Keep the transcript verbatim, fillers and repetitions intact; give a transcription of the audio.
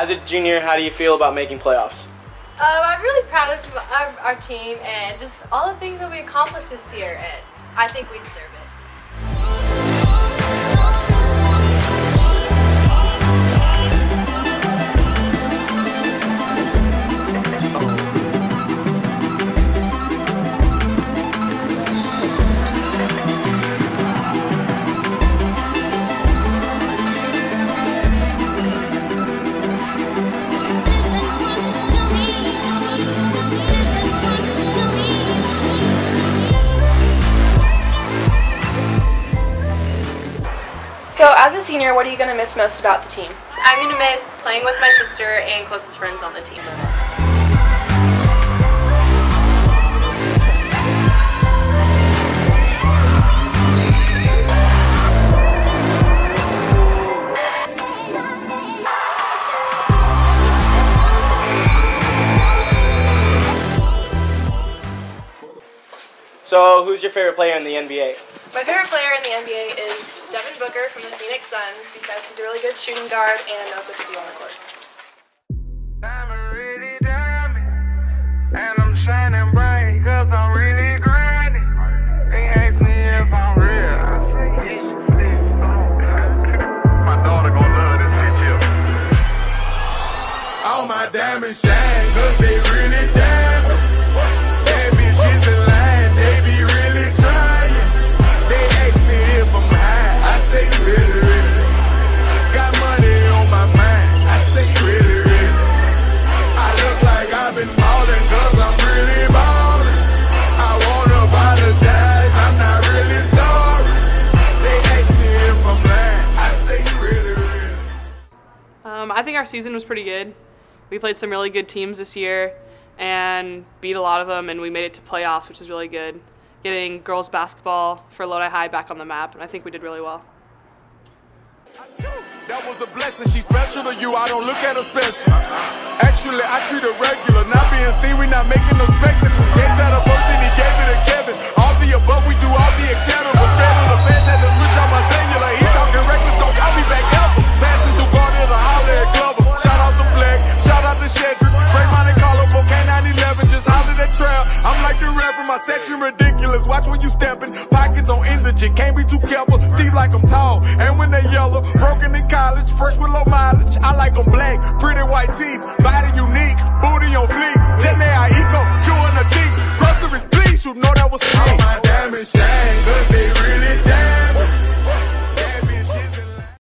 As a junior, how do you feel about making playoffs? Um, I'm really proud of our, our team and just all the things that we accomplished this year, and I think we deserve it. So as a senior, what are you going to miss most about the team? I'm going to miss playing with my sister and closest friends on the team. So, who's your favorite player in the N B A? My favorite player in the N B A is Devin Booker from the Phoenix Suns because he's a really good shooting guard and knows what to do on the court. I'm really diamond, and I'm shining bright cause I'm really grinding. They ask me if I'm real, I say yes, yes. My daughter gon' love this picture. All my diamonds shine cause they really diamonds. Bad bitches in line, they be really trying. They ask me if I'm high, I say really, really. Got money on my mind, I say really, really. I look like I've been ballin' cause I'm really ballin'. I wanna apologize, I'm not really sorry. They ask me if I'm lying, I say really, really. Um, I think our season was pretty good. We played some really good teams this year and beat a lot of them, and we made it to playoffs, which is really good. Getting girls basketball for Lodi High back on the map, and I think we did really well. That was a blessing. She's special to you. I don't look at her special. Actually, I treat her regular. Not being seen, we not making no spectacle. Gave that a birth and he gave it to Kevin. All the above, we do all the et cetera. Scared of the fans, had to switch on my cellular. He talking reckless, don't call me back ever. Passing through Garden to holler at Glover. Shout out to Black, shout out to Shedrick. Great Monte Carlo, K nine eleven, just holler at Trail. I'm like the Reverend, my section ridiculous. Watch when you stepping, pockets on indigent. Can't be too careful, Steve like I'm tall. And when they yellow, broken in college, fresh with low mileage. I like them black, pretty white teeth, body unique.